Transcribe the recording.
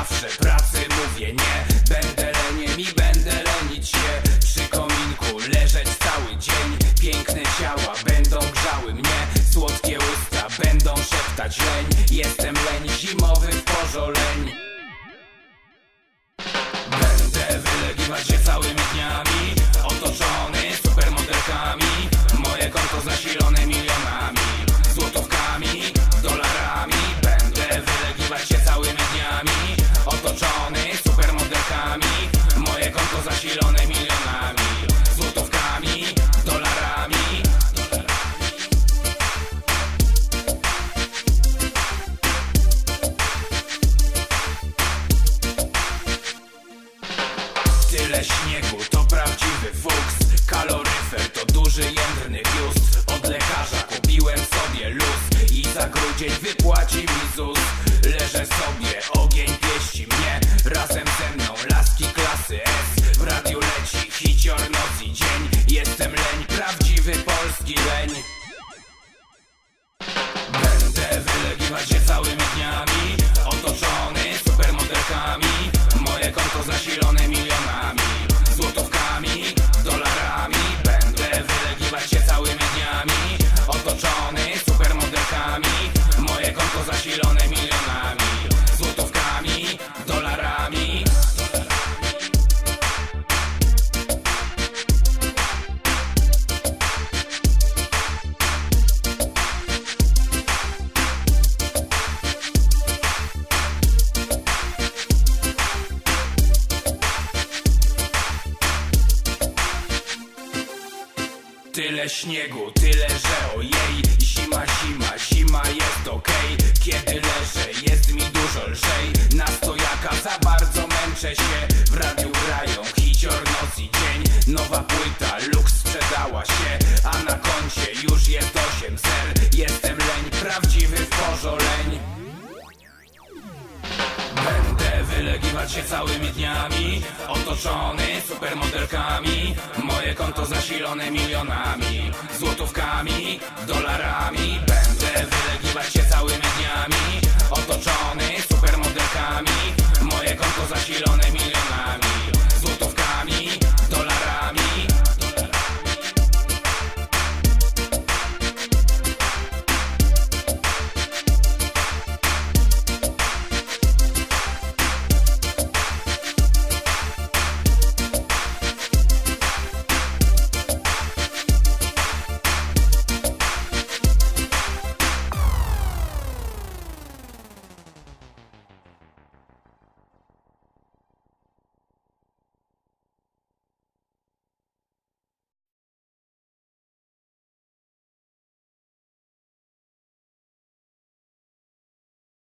zawsze pracy mówię nie. Będę leniem i będę lenić się. Przy kominku leżeć cały dzień. Piękne ciała będą grzały mnie. Słodkie usta będą szeptać leń. Jestem leń, zimowy pożoleń. Będę wylegiwać się całymi dniami, otoczony supermodelkami. Moje konto zasilone milionami, złotówkami, dolarami. Będę wylegiwać się całymi dniami, otoczony supermodelkami. Moje konto zasilone milionami, złotówkami, dolarami. Tyle śniegu to prawdziwy fuks. Kaloryfer to duży jędrny biust. Od lekarza kupiłem sobie luz i za grudzień wypłaci mi ZUS. Leżę sobie, ogień pieści mnie. Razem ze mną laski klasy S. W radiu leci hicior noc i dzień. Jestem leń, prawdziwy polski leń. Będę wylegiwać się całymi dniami, otoczony supermodelkami. Moje konto zasilone milionami, złotówkami, dolarami. Będę wylegiwać się całymi dniami, otoczony supermodelkami. Moje konto zasilone milionami, złotówkami, dolarami. Tyle śniegu, tyle, że ojej. Zima, zima, zima jest okej. Kiedy leżę, jest mi dużo lżej. Na stojaka za bardzo męczę się. W radiu grają hicior noc i dzień. Nowa płyta, luks sprzedała się. A na koncie już jest 8 zer. Jestem leń, prawdziwy pożoleń. Będę wylegiwać się całymi dniami, otoczony supermodelkami. Moje konto zasilone milionami, złotówkami, dolarami. Będę wylegiwać